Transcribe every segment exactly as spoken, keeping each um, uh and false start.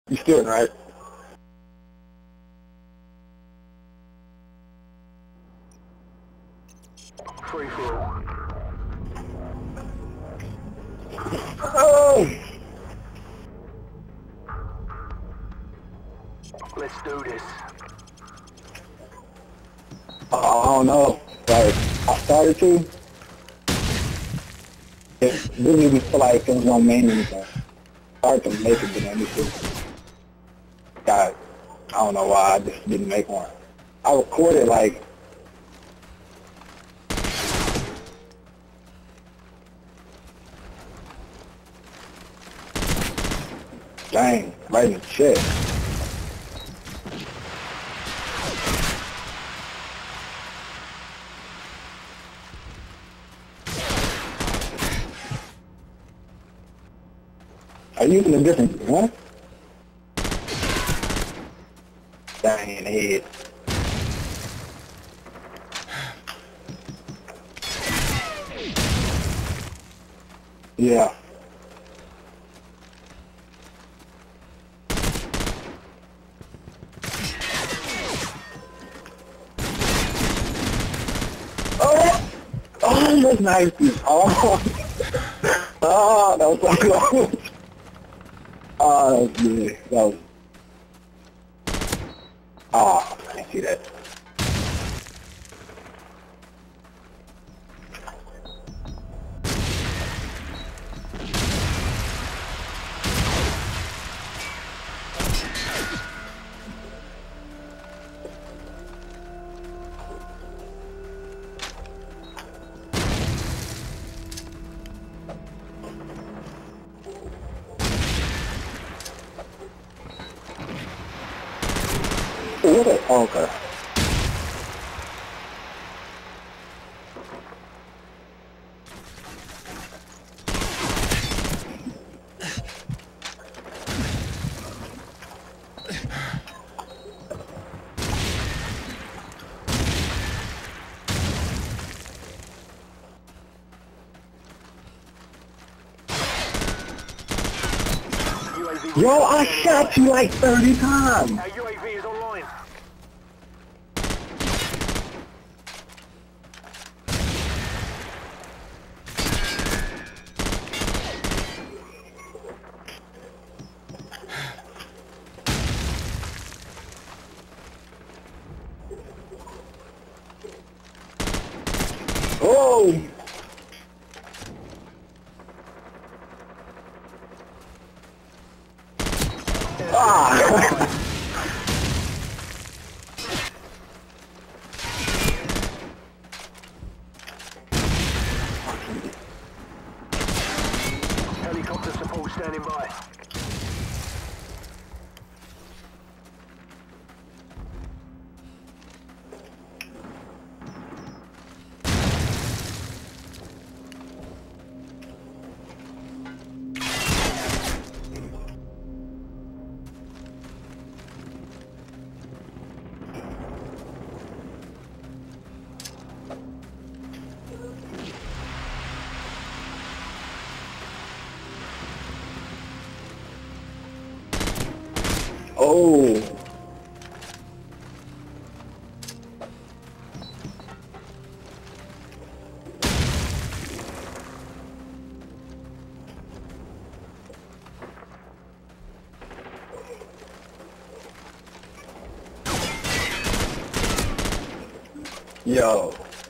You still right? Free for all. Oh! Let's do this. Uh, I don't know. Like, I started to. It didn't even feel like it was gonna mean anything. Hard to make it, but then it just got, I don't know why, I just didn't make one. I recorded like, dang, right in the chest. Are you using a different gun? Dang, in the head. Yeah. Oh! Oh, that's nice. Oh! Oh, that was so close. Oh, that's good. That was... Oh, I didn't see that. What a... Oh, okay. Yo, I shot you like thirty times. Our U A V is online. Oh! Ah! Helicopter support standing by. Oh! Yo.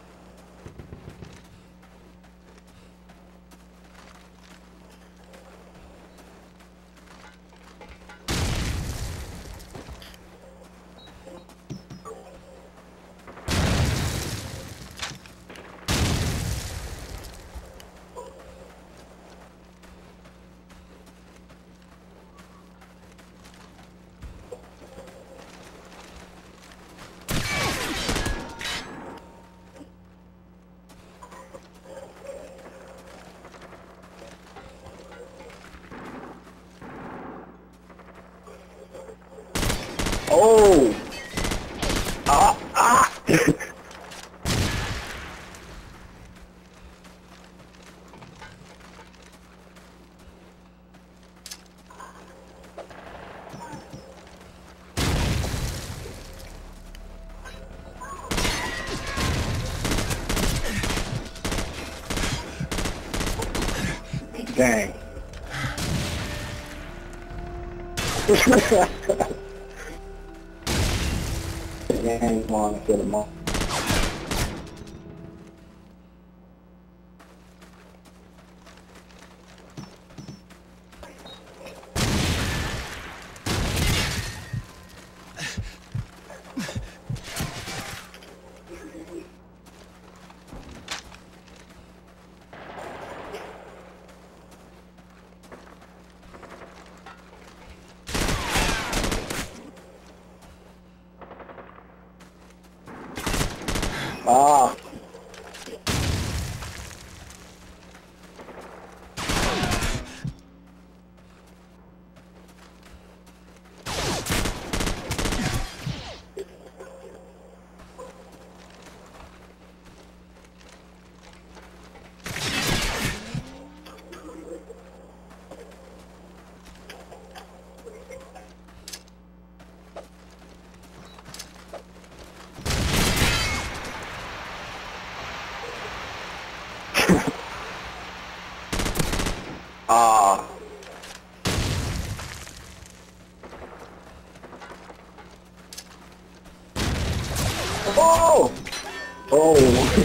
Oh! Ah! Ah! Dang. Game on for the moment. Ah. Ah. Oh! Oh!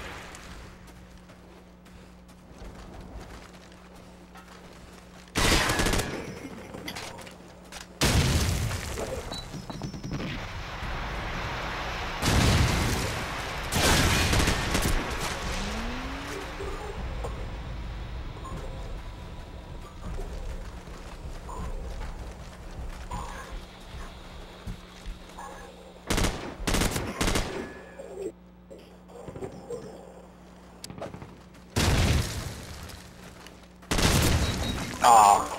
Ah.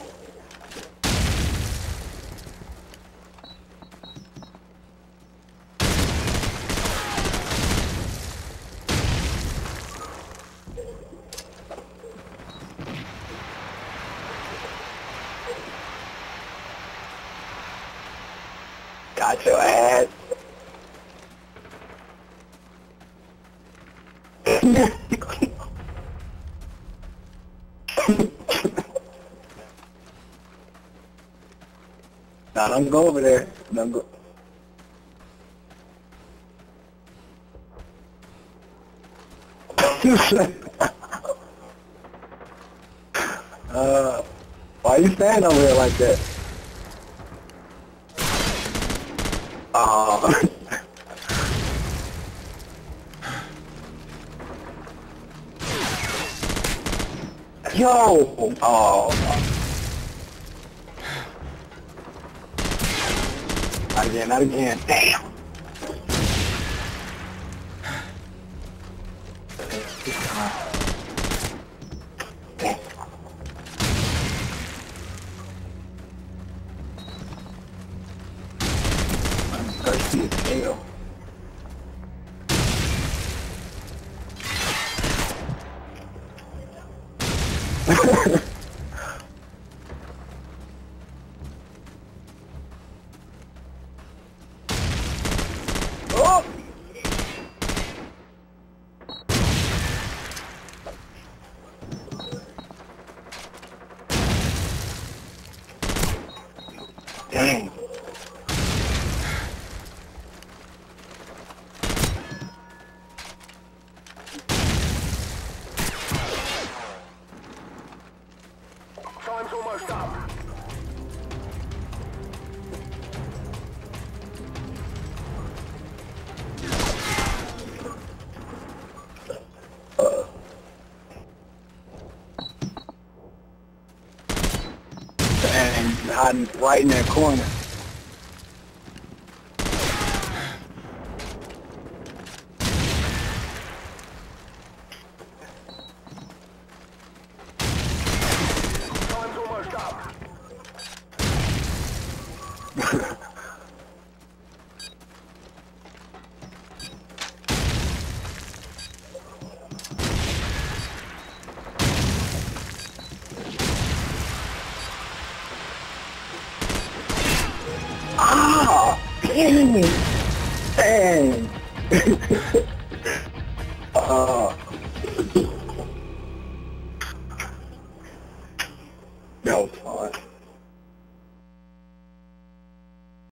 Got your ass. Nah, don't go over there. Don't go. uh, why you standing over there like that? Oh. Yo! Oh. Not again, not again. Damn. Damn. I'm thirsty as hell. Oh! Dang. Time's almost up. Uh. And hiding right in that corner. Time's almost up. Ah! Dang! Dang! uh, That was fun.